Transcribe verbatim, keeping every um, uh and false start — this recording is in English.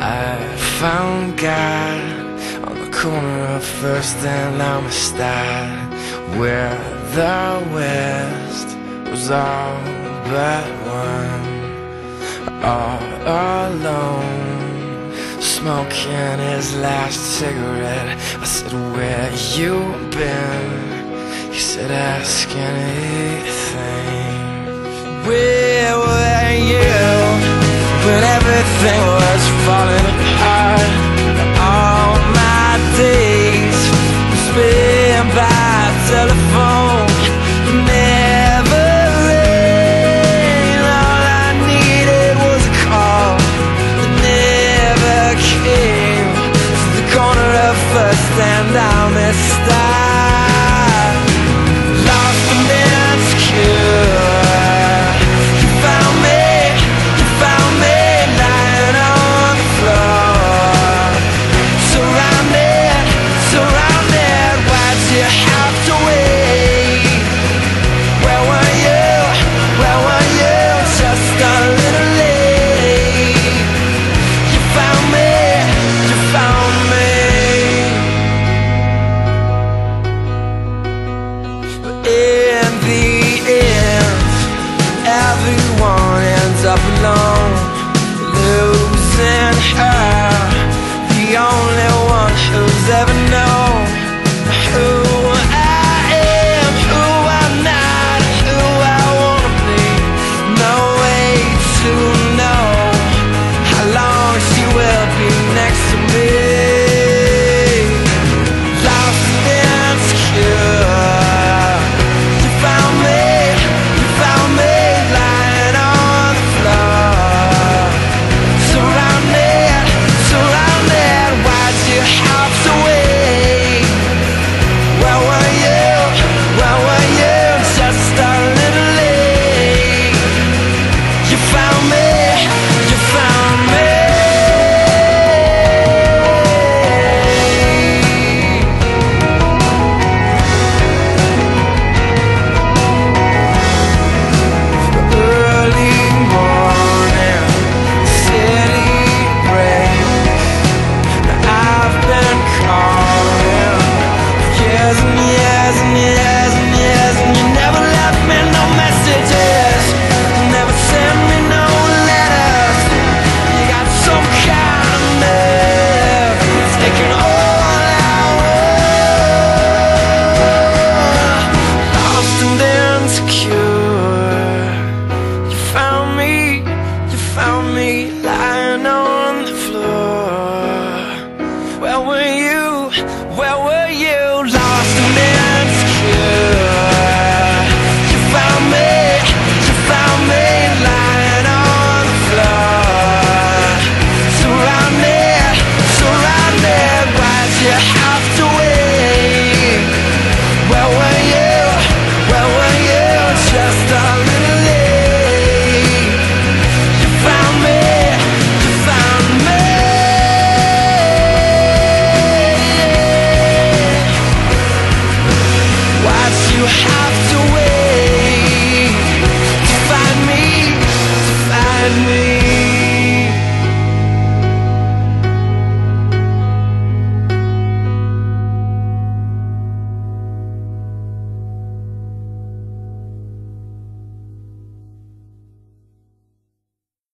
I found God on the corner of First and Amistad, where the West was all but one. All alone, smoking his last cigarette. I said, where you been? He said, ask anything. Where were you when everything was falling apart? All my days spent by telephone, never rain. All I needed was a call that never came. To the corner of First and Amistad, lost and insecure. Everyone ends up alone, losing her, the only one who's ever known who I am, who I'm not, who I wanna be. No way to know how long she will be next to me. Lost and insecure, you found me, you found me. Lying on the floor. Where were you? Where were you? Lost and insecure. You found me, you found me lying on the floor. Surrounded, surrounded, why'd you have to wait? Where were you? Where were you? Just a little late. You found me. You have to wait to find me, to find me.